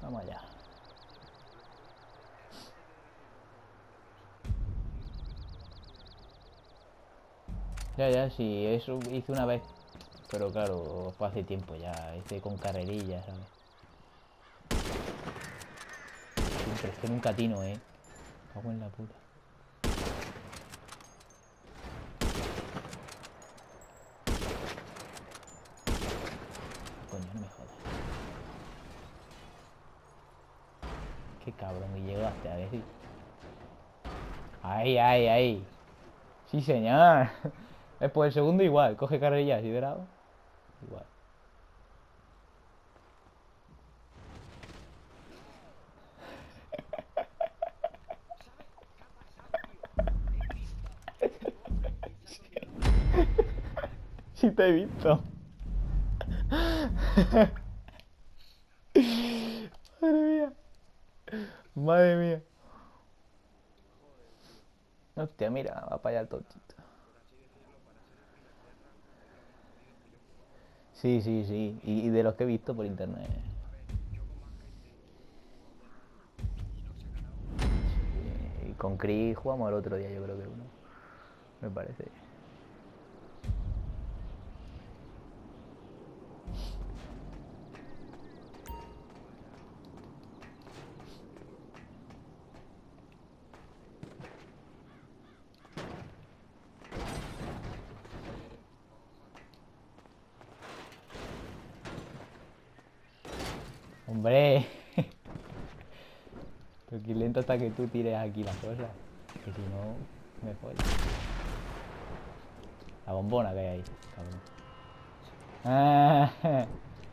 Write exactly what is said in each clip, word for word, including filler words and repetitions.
Vamos allá. Ya, ya, sí, eso hice una vez. Pero claro, fue hace tiempo ya. Hice con carrerillas, ¿sabes? Siempre, es que nunca atino, ¿eh? Cago en la puta. Coño, no me jodas. Qué cabrón, y llegaste a decir. Ahí, ahí, ahí. Sí, señor. Después el segundo igual. Coge carrerillas y verá. Igual. Sí te he visto. Madre mía. Madre mía. Hostia, mira, va para allá el tontito. Sí, sí, sí. Y, y de los que he visto por internet. Sí. Y con Chris jugamos el otro día, yo creo que uno. Me parece. Hombre. Pero que lento hasta que tú tires aquí las cosas. Que si no, me follas. La bombona que hay ahí, cabrón. Ah,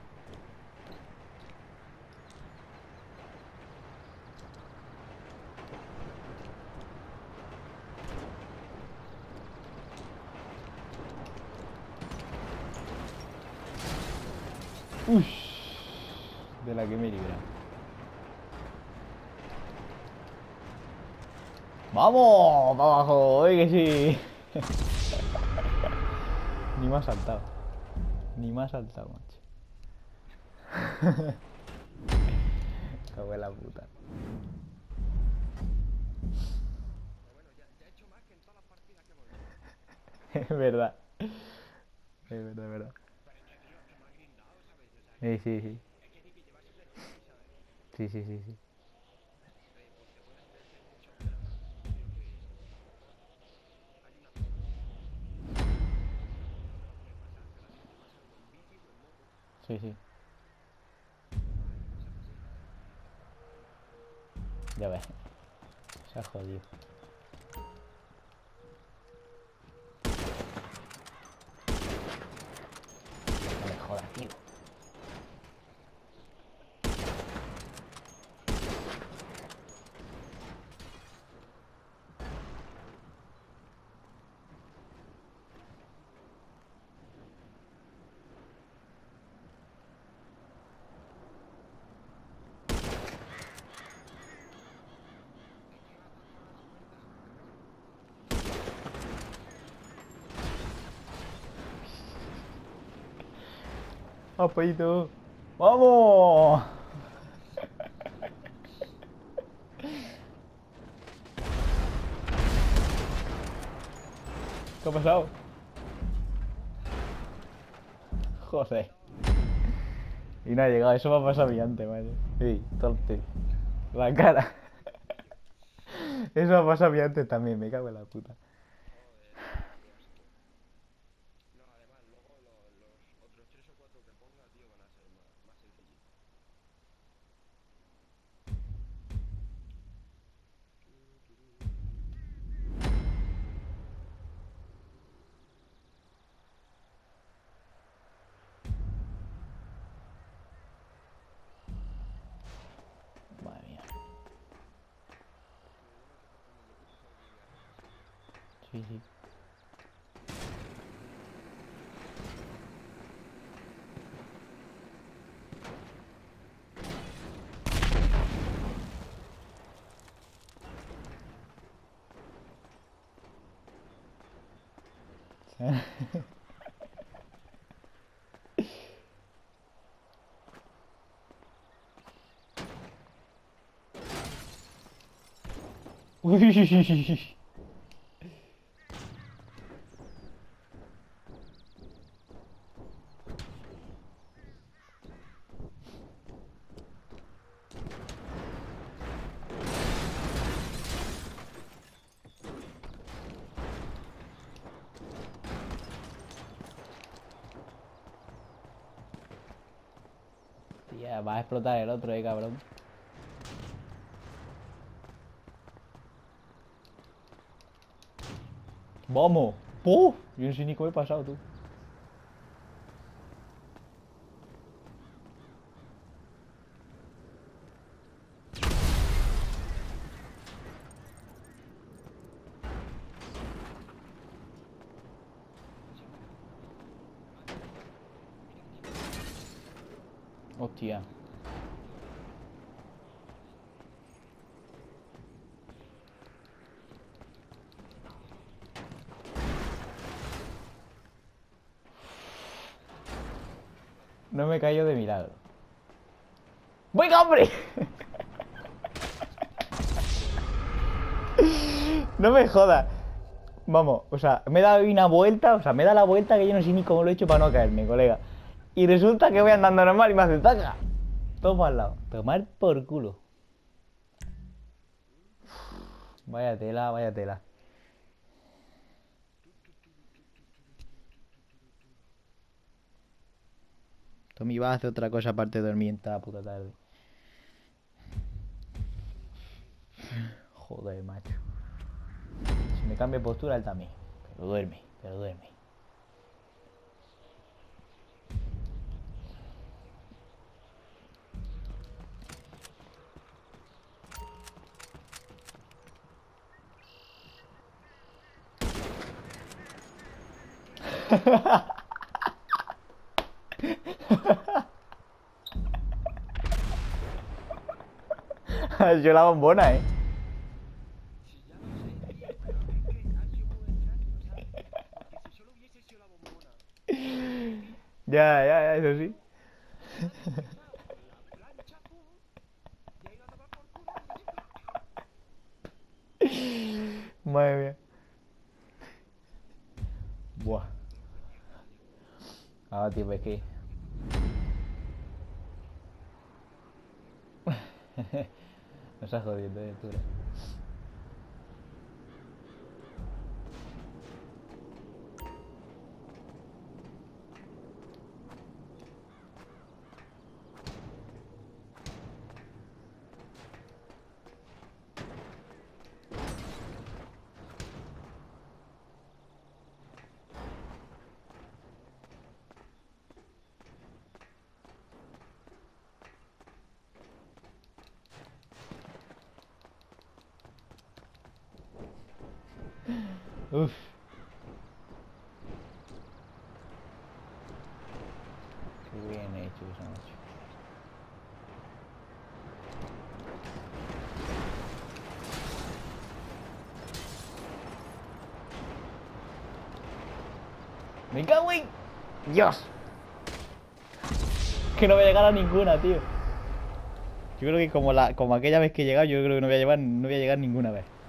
uy, de la que me libra. ¡Vamos! ¡Para abajo! ¡Oye que sí! Ni me ha saltado. Ni me ha saltado, macho. Cago en la puta. Es verdad. Es verdad, es verdad. Sí, sí, sí. Sí, sí, sí, sí. Sí, sí. Ya ves. Se ha jodido. No me jodas, tío. ¡Apito! ¡Vamos! ¿Qué ha pasado? Joder. Y no ha llegado. Eso me ha pasado a mí antes, madre. Sí, torte. La cara. Eso me ha pasado a mí antes también. Me cago en la puta. Madre mía. Sí, sí. Uy. Tía, va a explotar el otro, eh, cabrón. ¡Vamos! ¡Puf! Yo no sé ni cómo he pasado, tú. Hostia. No me cayó de milagro. ¡Venga, hombre! No me jodas. Vamos, o sea, me he dado una vuelta, o sea, me da la vuelta que yo no sé ni cómo lo he hecho para no caerme, colega. Y resulta que voy andando normal y me hace taca. Todo para al lado. Tomar por culo. Vaya tela, vaya tela. Tommy va a hacer otra cosa aparte de dormir en toda la puta tarde. Joder, macho. Si me cambia de postura, él también. Pero duerme, pero duerme. Yo la bombona, eh. Ya, ya, ya, eso sí. Madre mía. Buah. Ah, tío, es que... Me estás jodiendo, eh, tú. Uf. Qué bien hecho eso, macho. ¡Me cago en... ¡Dios! Que no voy a llegar a ninguna, tío. Yo creo que como la como aquella vez que he llegado, yo creo que no voy a llevar, no voy a llegar ninguna vez.